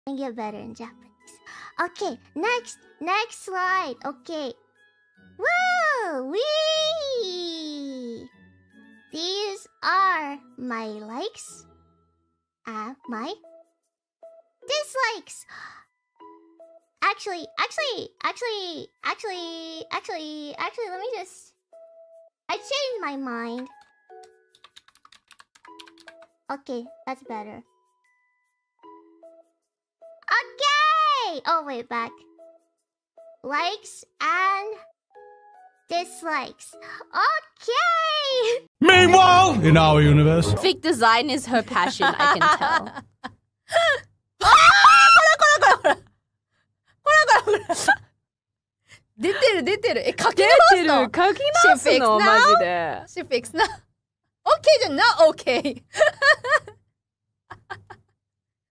and get better in Japanese. Okay, next slide. Okay. Woo! Wee! These are my likes and my dislikes. Actually, let me just... I changed my mind. Okay, that's better. Okay! Oh, wait, back. Likes and dislikes. Okay! Meanwhile, in our universe, Graphic design is her passion, I can tell. 出てる。書き出直すの。 てる。書き直すのマジで。 She fixed now. Okay じゃな、OK